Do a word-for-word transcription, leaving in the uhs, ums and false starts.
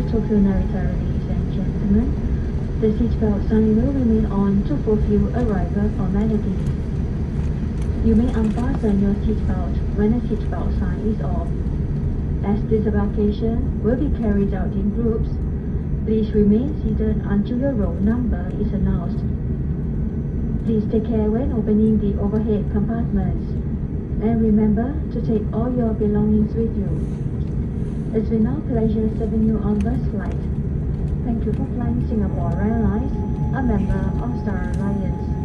Tokyo Narita, ladies and gentlemen. The seatbelt sign will remain on to fulfill arrival formalities. You may unfasten your seatbelt when the seatbelt sign is off. As disembarkation will be carried out in groups, please remain seated until your roll number is announced. Please take care when opening the overhead compartments, and remember to take all your belongings with you. It's been our pleasure serving you on this flight. Thank you for flying Singapore Airlines, a member of Star Alliance.